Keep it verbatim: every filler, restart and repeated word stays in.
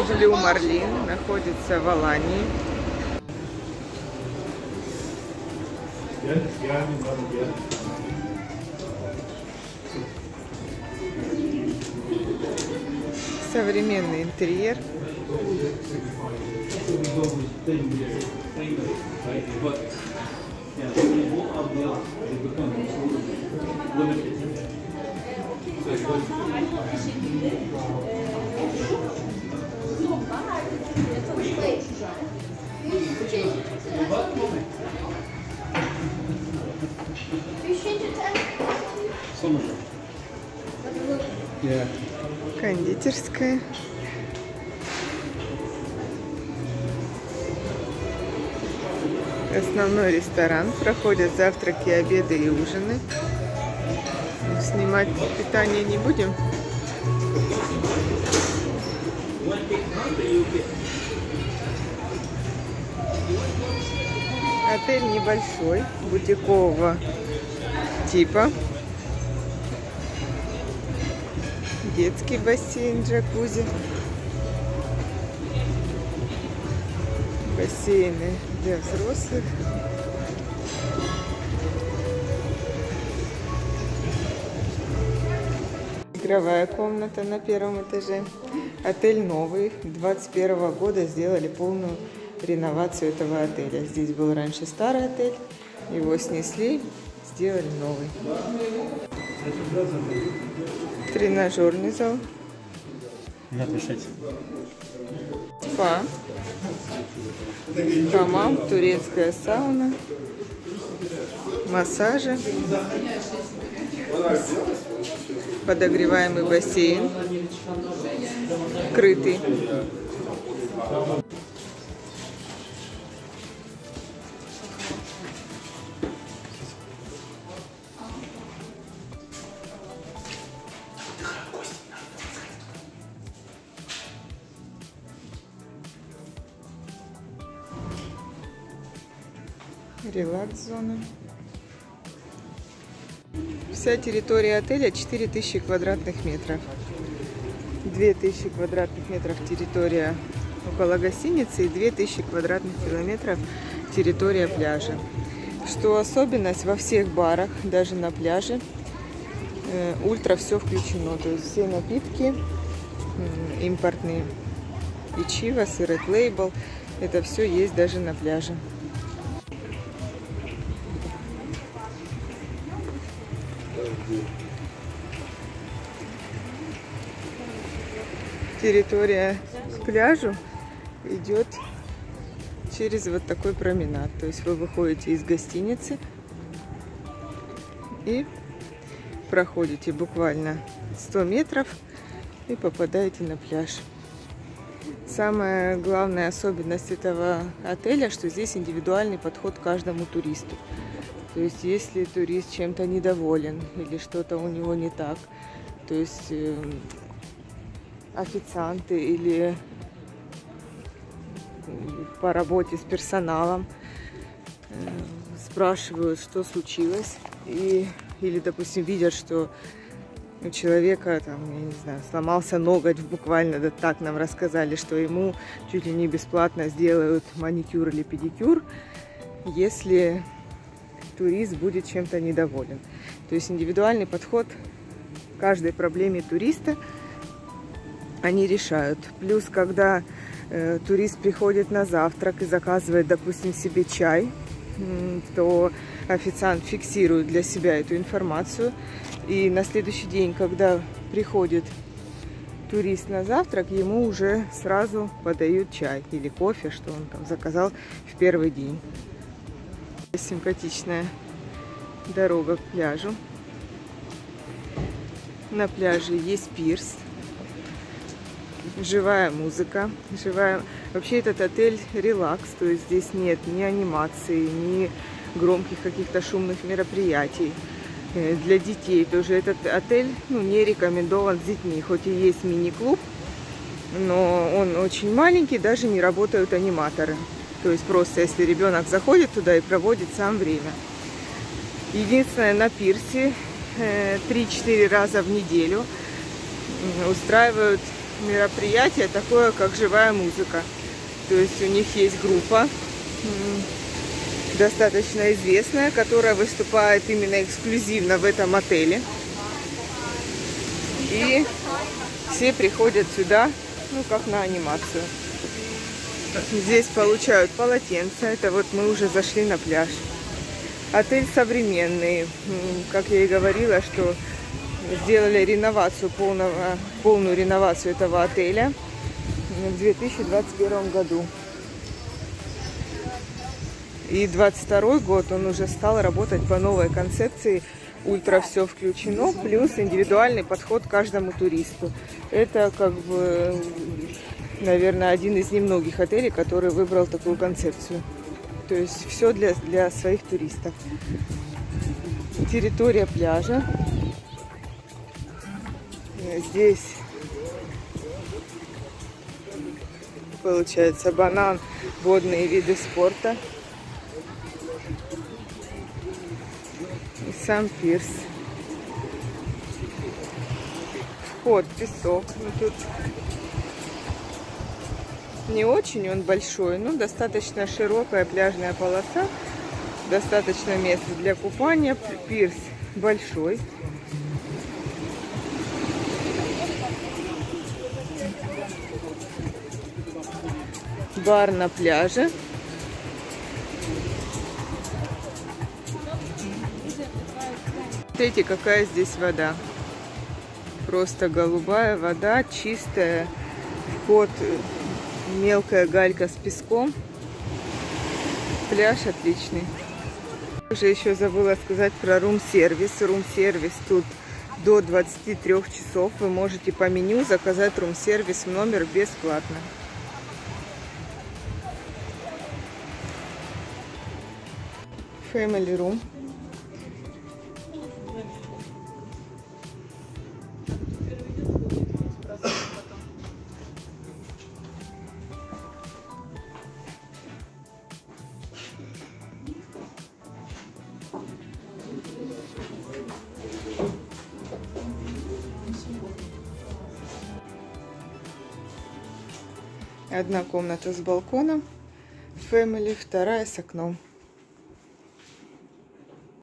Блю Марлин находится в Алании. Современный интерьер. Кондитерская. Основной ресторан. Проходят завтраки, обеды и ужины. Снимать питание не будем. Отель небольшой, бутикового типа. Детский бассейн, джакузи. Бассейны для взрослых. Игровая комната на первом этаже. Отель новый. двадцать первого года сделали полную реновацию этого отеля. Здесь был раньше старый отель. Его снесли, сделали новый. Тренажерный зал. Напишите. Спа. Хамам, турецкая сауна. Массажи. Подогреваемый бассейн. Крытый. Релакс-зона. Вся территория отеля четыре тысячи квадратных метров. две тысячи квадратных метров территория около гостиницы и две тысячи квадратных километров территория пляжа. Что особенность, во всех барах, даже на пляже, э, ультра все включено. То есть все напитки э, импортные. И Чивас, и Red Label. Это все есть даже на пляже. Территория к пляжу идет через вот такой променад. То есть вы выходите из гостиницы и проходите буквально сто метров и попадаете на пляж. Самая главная особенность этого отеля, что здесь индивидуальный подход к каждому туристу. То есть если турист чем-то недоволен или что-то у него не так, то есть э, официанты или по работе с персоналом э, спрашивают, что случилось, и, или, допустим, видят, что у человека, там, я не знаю, сломался ноготь, буквально да, так нам рассказали, что ему чуть ли не бесплатно сделают маникюр или педикюр, если турист будет чем-то недоволен. То есть индивидуальный подход к каждой проблеме туриста они решают. Плюс, когда э, турист приходит на завтрак и заказывает, допустим, себе чай, э, то официант фиксирует для себя эту информацию. И на следующий день, когда приходит турист на завтрак, ему уже сразу подают чай или кофе, что он там заказал в первый день. Симпатичная дорога к пляжу. На пляже есть пирс. Живая музыка. Живая... Вообще этот отель релакс, то есть здесь нет ни анимации, ни громких каких-то шумных мероприятий. Для детей тоже этот отель ну, не рекомендован с детьми. Хоть и есть мини-клуб, но он очень маленький, даже не работают аниматоры. То есть просто если ребенок заходит туда и проводит сам время. Единственное, на пирсе три-четыре раза в неделю устраивают мероприятие такое, как живая музыка. То есть у них есть группа, достаточно известная, которая выступает именно эксклюзивно в этом отеле. И все приходят сюда, ну, как на анимацию. Здесь получают полотенца. Это вот мы уже зашли на пляж. Отель современный. Как я и говорила, что сделали реновацию, полного, полную реновацию этого отеля в две тысячи двадцать первом году. И двадцать второй год он уже стал работать по новой концепции. Ультра все включено, плюс индивидуальный подход к каждому туристу. Это как бы, наверное, один из немногих отелей, который выбрал такую концепцию. То есть все для, для своих туристов. Территория пляжа. Здесь получается банан, водные виды спорта. И сам пирс. Вход, песок. Ну, тут не очень он большой, но достаточно широкая пляжная полоса. Достаточно места для купания. Пирс большой. Бар на пляже. Смотрите, какая здесь вода. Просто голубая вода, чистая. Вход, мелкая галька с песком. Пляж отличный. Уже еще забыла сказать про рум-сервис. Рум-сервис тут до двадцати трёх часов. Вы можете по меню заказать рум-сервис в номер бесплатно. Family room. Одна комната с балконом, family, вторая с окном.